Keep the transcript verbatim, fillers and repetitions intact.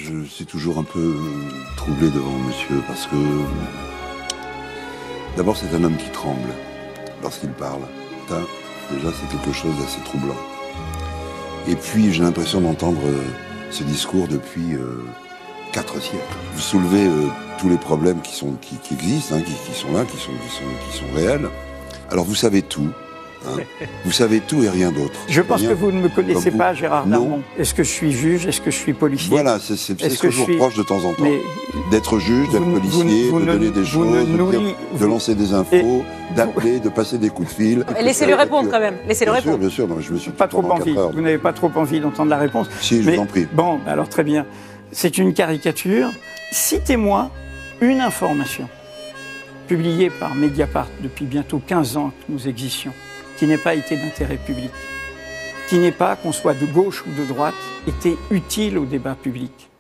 je suis toujours un peu troublé devant monsieur, parce que... D'abord, c'est un homme qui tremble lorsqu'il parle. Ça, déjà, c'est quelque chose d'assez troublant. Et puis, j'ai l'impression d'entendre euh, ce discours depuis euh, quatre siècles. Vous soulevez euh, tous les problèmes qui, sont, qui, qui existent, hein, qui, qui sont là, qui sont, qui, sont, qui sont réels. Alors, vous savez tout. Hein. Vous savez tout et rien d'autre. Je pense rien. que vous ne me connaissez Comme pas, vous. Gérard Darmon. Est-ce que je suis juge? Est-ce que je suis policier? Voilà, c'est ce que, que je vous suis... reproche de temps en temps. Mais d'être juge, d'être vous, policier, vous, vous de ne, donner des choses, ne, de, nous, dire, vous, de lancer des infos, d'appeler, de passer des coups de fil. Laissez-le répondre quand même. Laissez-le bien répondre. Sûr, bien sûr, non, je me suis pas trop envie. Vous n'avez pas trop envie d'entendre la réponse. Si, je mais, vous en prie. Bon, alors très bien. C'est une caricature. Citez-moi une information publiée par Mediapart depuis bientôt quinze ans que nous existions, qui n'ait pas été d'intérêt public, qui n'ait pas, qu'on soit de gauche ou de droite, été utile au débat public.